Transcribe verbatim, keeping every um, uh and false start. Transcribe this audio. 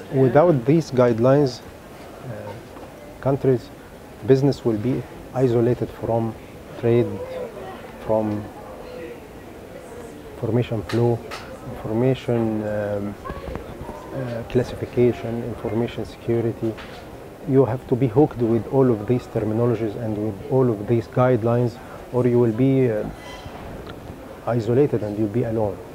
Without these guidelines, uh, countries, business will be isolated from trade, from information flow, information um, uh, classification, information security. You have to be hooked with all of these terminologies and with all of these guidelines, or you will be uh, isolated and you'll be alone.